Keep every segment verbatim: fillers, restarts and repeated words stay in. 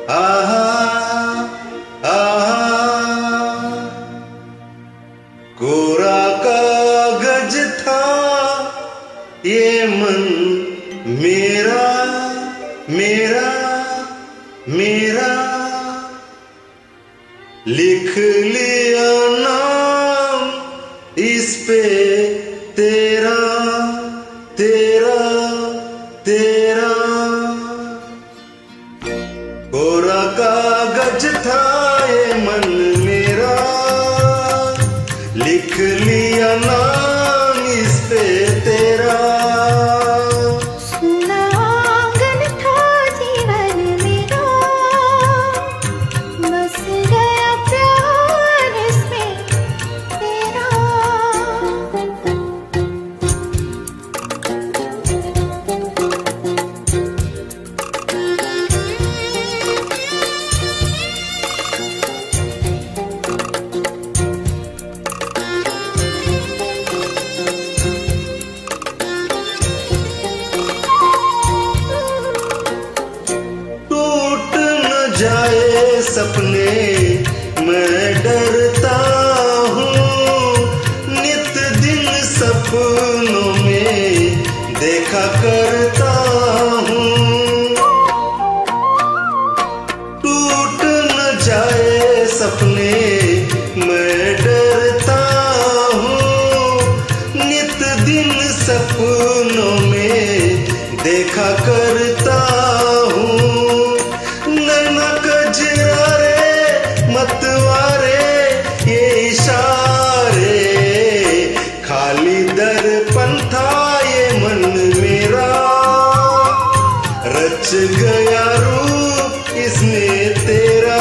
आहा आहा कोरा कागज था ये मन मेरा मेरा मेरा, लिख लिया नाम इस पे तेरा तेरा तेरा। कोरा कागज था ये मन मेरा, लिख लिया नाम इस पे तेरा। जाए सपने मैं डरता हूँ, नित दिन सपनों में देखा करता हूँ। टूट न जाए सपने मैं डरता हूँ, नित दिन सपनों में देखा करता हूँ। मतवारे ये इशारे, खाली दर्पण था ये मन मेरा, रच गया रूप इसमें तेरा।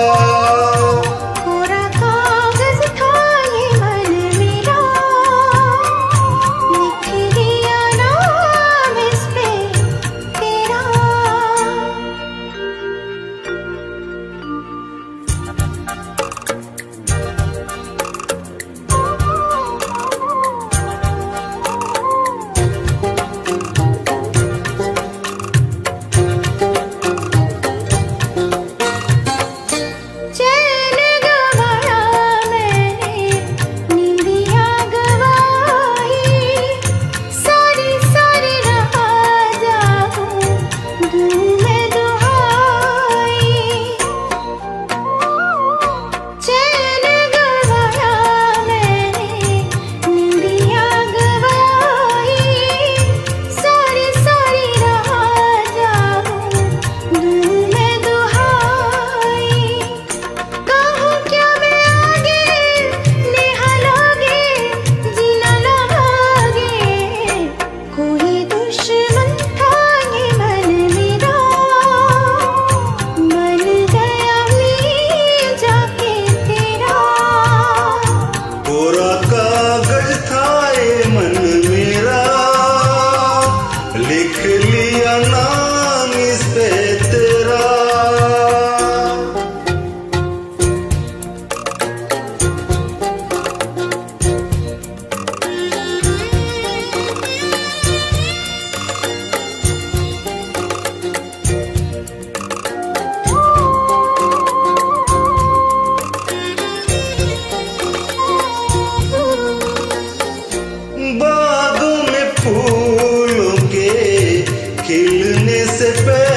कोरा कागज था ये मन मेरा, लिख लिया नाम इस पे तेरा। लिख लिया नाम इस पे तेरा। बागों में फूलों के खिलने से पहले